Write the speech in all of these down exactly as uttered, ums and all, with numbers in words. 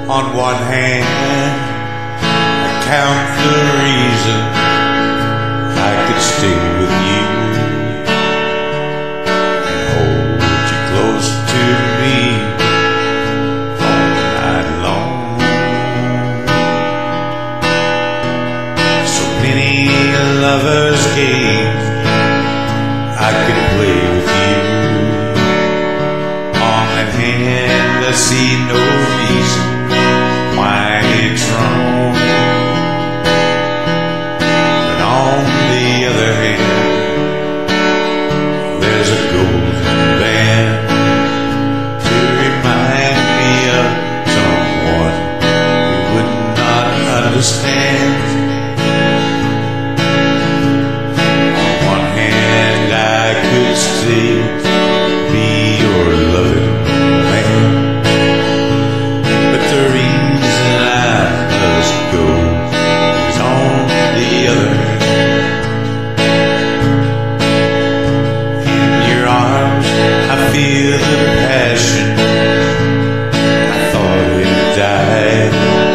On one hand, I count the reason I could stay with you and hold you close to me all night long. So many lovers' games I could play with you. On that hand, I see no reason why it's wrong. But on the other hand, there's a golden band to remind me of someone who would not understand. On one hand, I could still be your loving man, but the reason I must go is on the other hand. In your arms, I feel the passion I thought had died.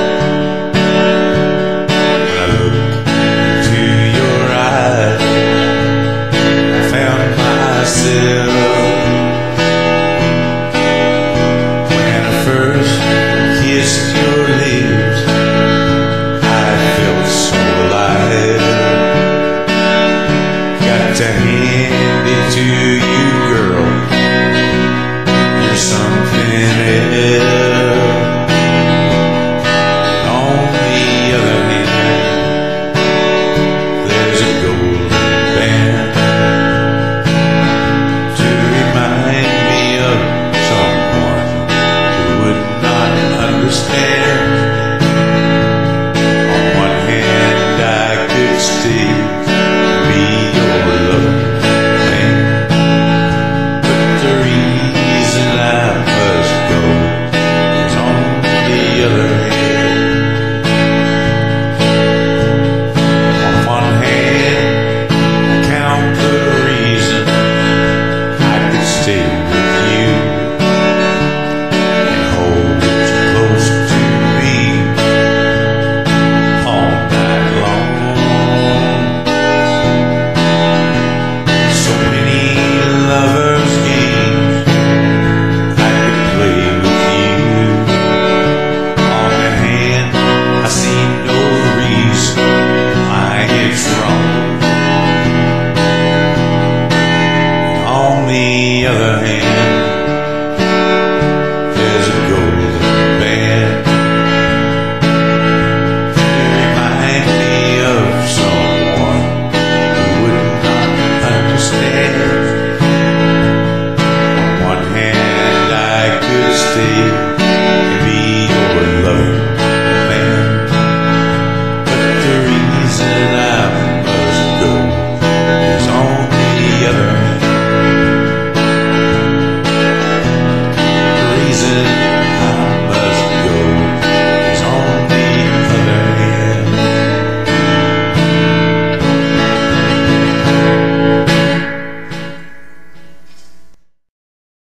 When I look into your eyes, I found myself. When I first kissed your lips, I felt so alive. Got to hand it to you, girl, you're something else. On the other hand, there's a golden band to remind me of someone who would not understand. On one hand, I could still be your loving man, but the reason I must go is on the other hand. On one hand, I count the reason I could stay with you and hold you close to me all night long. So many lovers' games I could play with you. On that hand, I see no reason why it's wrong. On the other hand, there's a golden